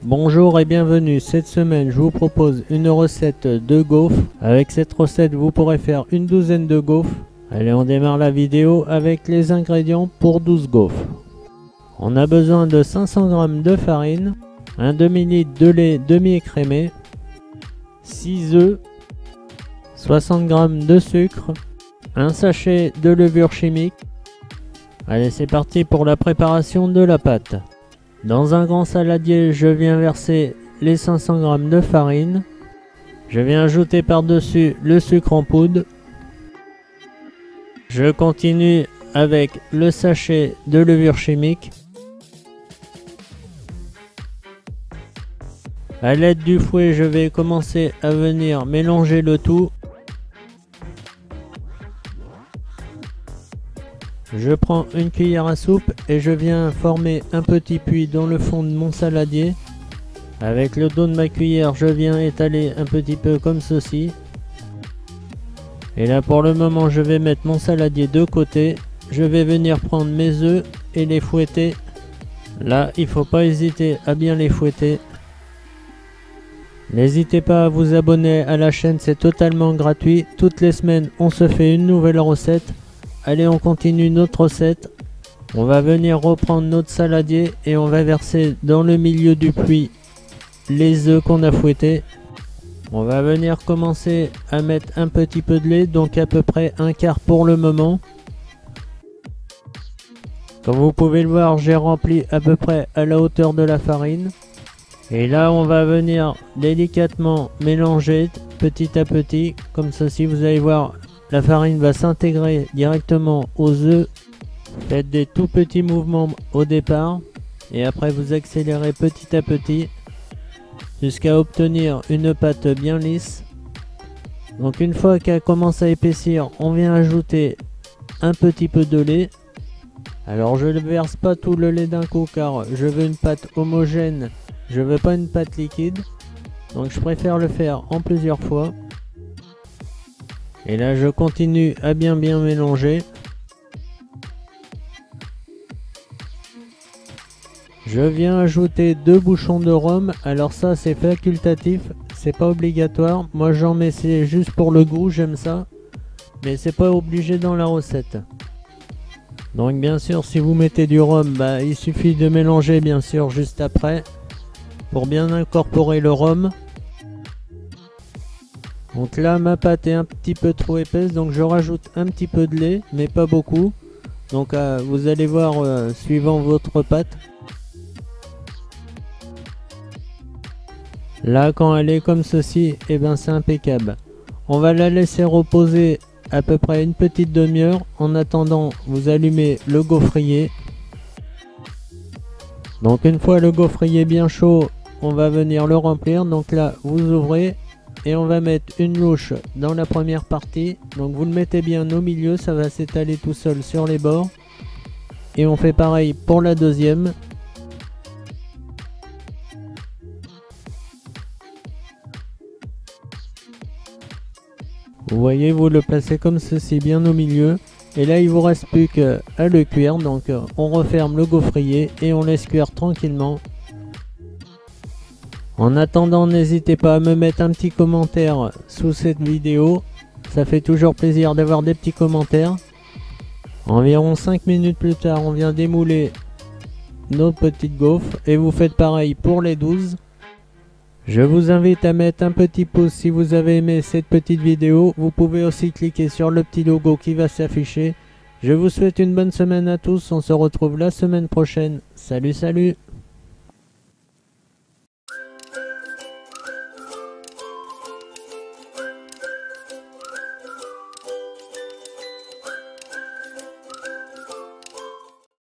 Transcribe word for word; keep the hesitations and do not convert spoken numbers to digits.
Bonjour et bienvenue. Cette semaine je vous propose une recette de gaufres. Avec cette recette vous pourrez faire une douzaine de gaufres. Allez, on démarre la vidéo avec les ingrédients pour douze gaufres. On a besoin de cinq cents grammes de farine, un demi-litre de lait demi-écrémé, six œufs, soixante grammes de sucre, un sachet de levure chimique. Allez, c'est parti pour la préparation de la pâte. Dans un grand saladier, je viens verser les cinq cents grammes de farine. Je viens ajouter par-dessus le sucre en poudre. Je continue avec le sachet de levure chimique. À l'aide du fouet, je vais commencer à venir mélanger le tout. Je prends une cuillère à soupe et je viens former un petit puits dans le fond de mon saladier. Avec le dos de ma cuillère, je viens étaler un petit peu comme ceci. Et là, pour le moment, je vais mettre mon saladier de côté. Je vais venir prendre mes œufs et les fouetter. Là, il ne faut pas hésiter à bien les fouetter. N'hésitez pas à vous abonner à la chaîne, c'est totalement gratuit. Toutes les semaines, on se fait une nouvelle recette. Allez, on continue notre recette. On va venir reprendre notre saladier et on va verser dans le milieu du puits les œufs qu'on a fouettés. On va venir commencer à mettre un petit peu de lait, donc à peu près un quart pour le moment. Comme vous pouvez le voir, j'ai rempli à peu près à la hauteur de la farine. Et là, on va venir délicatement mélanger petit à petit, comme ceci. Vous allez voir, la farine va s'intégrer directement aux œufs. Faites des tout petits mouvements au départ et après vous accélérez petit à petit jusqu'à obtenir une pâte bien lisse. Donc une fois qu'elle commence à épaissir, on vient ajouter un petit peu de lait. Alors je ne verse pas tout le lait d'un coup car je veux une pâte homogène, je veux pas une pâte liquide. Donc je préfère le faire en plusieurs fois. Et là je continue à bien bien mélanger. Je viens ajouter deux bouchons de rhum. Alors ça c'est facultatif, c'est pas obligatoire. Moi j'en mets, c'est juste pour le goût, j'aime ça. Mais c'est pas obligé dans la recette. Donc bien sûr si vous mettez du rhum, bah, il suffit de mélanger bien sûr juste après. Pour bien incorporer le rhum. Donc là ma pâte est un petit peu trop épaisse, donc je rajoute un petit peu de lait, mais pas beaucoup. Donc euh, vous allez voir euh, suivant votre pâte. Là quand elle est comme ceci, et eh ben c'est impeccable. On va la laisser reposer à peu près une petite demi-heure. En attendant, vous allumez le gaufrier. Donc une fois le gaufrier bien chaud, on va venir le remplir. Donc là vous ouvrez. Et on va mettre une louche dans la première partie. Donc vous le mettez bien au milieu, ça va s'étaler tout seul sur les bords. Et on fait pareil pour la deuxième. Vous voyez, vous le placez comme ceci bien au milieu. Et là il vous reste plus qu'à le cuire. Donc on referme le gaufrier et on laisse cuire tranquillement. En attendant, n'hésitez pas à me mettre un petit commentaire sous cette vidéo. Ça fait toujours plaisir d'avoir des petits commentaires. Environ cinq minutes plus tard, on vient démouler nos petites gaufres. Et vous faites pareil pour les douze. Je vous invite à mettre un petit pouce si vous avez aimé cette petite vidéo. Vous pouvez aussi cliquer sur le petit logo qui va s'afficher. Je vous souhaite une bonne semaine à tous. On se retrouve la semaine prochaine. Salut, salut!